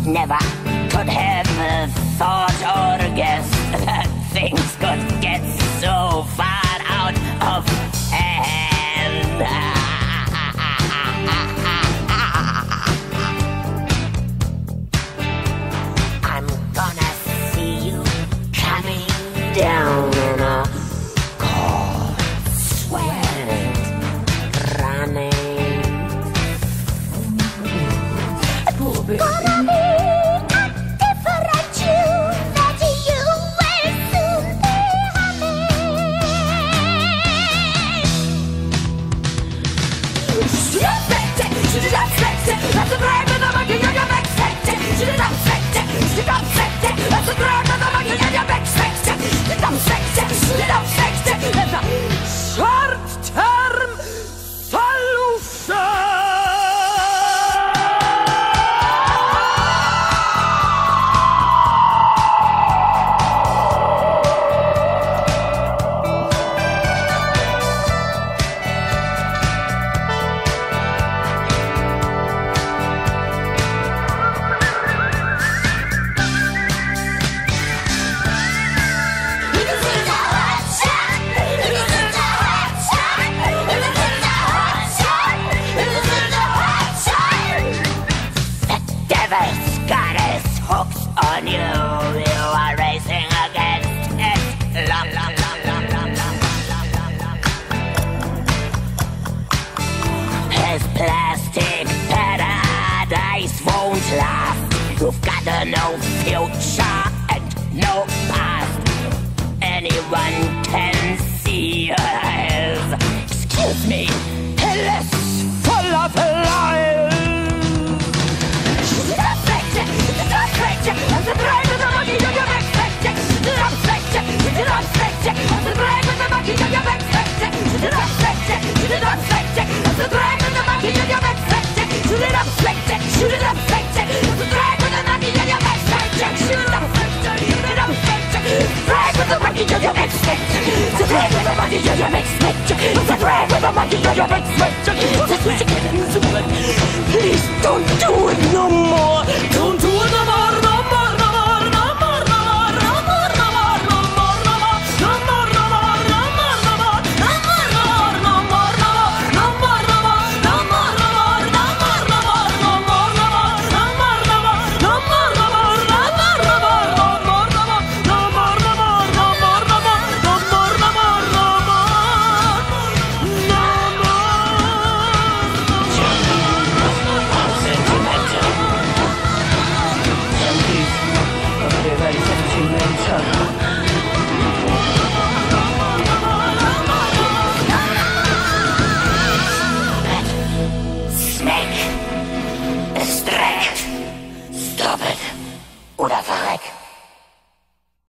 never could have thought or guessed that things could get so far out of hand. I'm gonna see you coming down in a cold sweat, running. Gonna be a different tune that you will soon be humming. Should I expect it? Should I expect it? That's the drive of the monkey on your back. Should I expect it? Should I expect it? That's the drive of the monkey on your back. Should I expect it? Should I expect it? That's a short-term solution. Got his hooks on you. You are racing against it. His plastic paradise won't last. You've got no future and no past. Anyone can see your eyes. Excuse me, Hillis full of lies. That's the drive of the monkey on your back. Should I expect it? Should I expect it? That's the drive of the monkey on your back. Should I expect it? Should I expect it? That's the drive of the monkey on your back. Should I expect it? Should I expect it? That's the drive of the monkey on your back. Should I expect it? Should I expect it? Drive of the monkey on your back. The drive of the monkey on your back. The drive of the monkey on your back. Please don't do it no more.